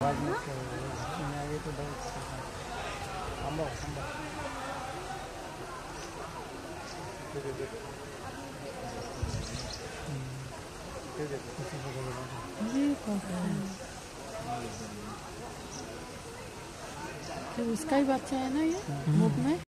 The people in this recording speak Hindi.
तो उसका ही बच्चा है ना ये बुक में।